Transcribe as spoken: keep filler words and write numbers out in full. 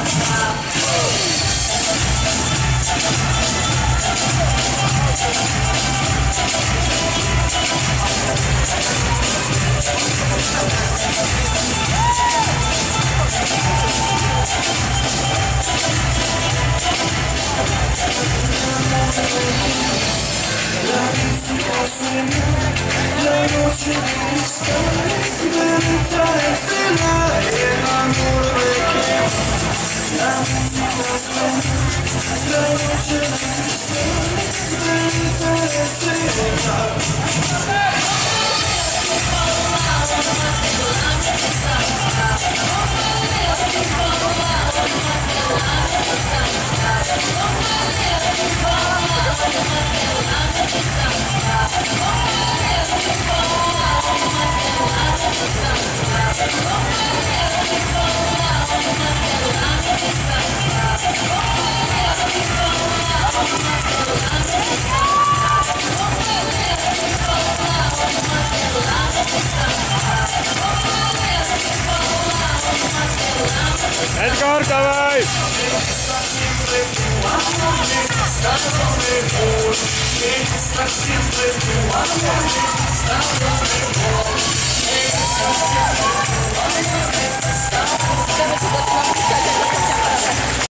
La noche está esperanza es el aire, amor de que la música suena. La noche está esperanza es el aire. Edgar, давай! Está